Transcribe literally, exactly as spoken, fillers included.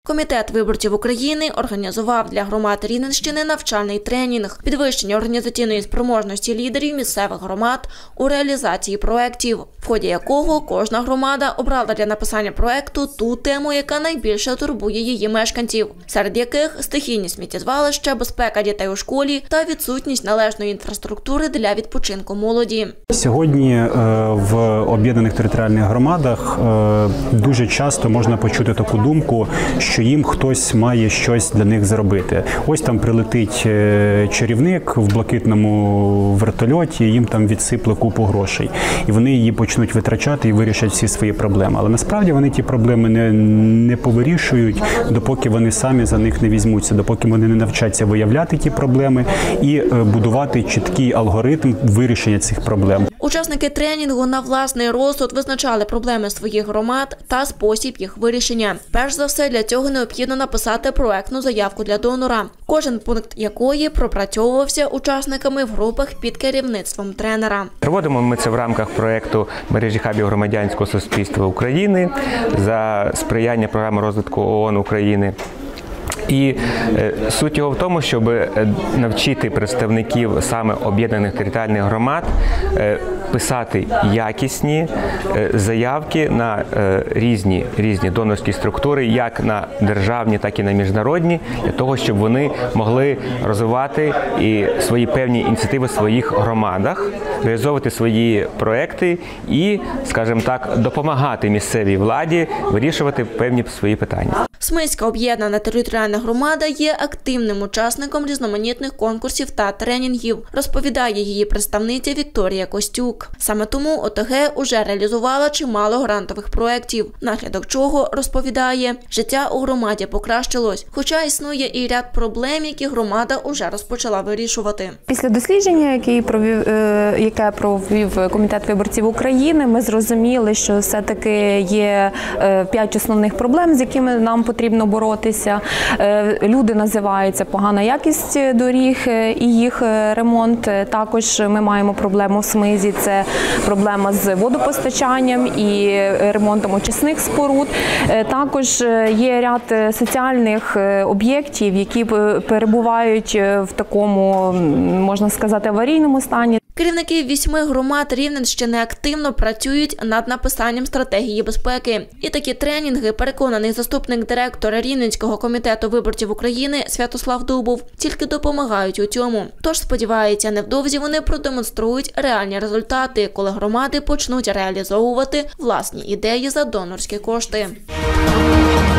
Комітет виборців України організував для громад Рівненщини навчальний тренінг «Підвищення організаційної спроможності лідерів місцевих громад у реалізації проєктів», в ході якого кожна громада обрала для написання проєкту ту тему, яка найбільше турбує її мешканців, серед яких стихійні сміттєзвалища, безпека дітей у школі та відсутність належної інфраструктури для відпочинку молоді. Сьогодні в об'єднаних територіальних громадах дуже часто можна почути таку думку, що їм хтось має щось для них зробити. Ось там прилетить чарівник в блакитному вертольоті, їм там відсипле купу грошей. І вони її почнуть витрачати і вирішать всі свої проблеми. Але насправді вони ті проблеми не, не повирішують, допоки вони самі за них не візьмуться, допоки вони не навчаться виявляти ті проблеми і будувати чіткий алгоритм вирішення цих проблем. Учасники тренінгу на власний розсуд визначали проблеми своїх громад та спосіб їх вирішення. Перш за все, для цього необхідно написати проектну заявку для донора, кожен пункт якої пропрацьовувався учасниками в групах під керівництвом тренера. Проводимо ми це в рамках проєкту мережі хабів громадянського суспільства України за сприяння програми розвитку ООН України. І суть його в тому, щоб навчити представників саме об'єднаних територіальних громад писати якісні заявки на різні, різні донорські структури, як на державні, так і на міжнародні, для того, щоб вони могли розвивати і свої певні ініціативи в своїх громадах, реалізовувати свої проекти і, скажімо так, допомагати місцевій владі вирішувати певні свої питання. Смиська об'єднана територіальна громада є активним учасником різноманітних конкурсів та тренінгів, розповідає її представниця Вікторія Костюк. Саме тому ОТГ уже реалізувала чимало грантових проєктів, наслідок чого, розповідає, життя у громаді покращилось, хоча існує і ряд проблем, які громада уже розпочала вирішувати. Після дослідження, яке провів, яке провів Комітет виборців України, ми зрозуміли, що все-таки є п'ять основних проблем, з якими нам потрібно боротися. Люди називаються погана якість доріг і їх ремонт. Також ми маємо проблему в Смизі, це проблема з водопостачанням і ремонтом очисних споруд. Також є ряд соціальних об'єктів, які перебувають в такому, можна сказати, аварійному стані. Керівники вісьми громад Рівненщини активно працюють над написанням стратегії безпеки. І такі тренінги, переконаний заступник директора Рівненського комітету виборців України Святослав Дубов, тільки допомагають у цьому. Тож, сподівається, невдовзі вони продемонструють реальні результати, коли громади почнуть реалізовувати власні ідеї за донорські кошти.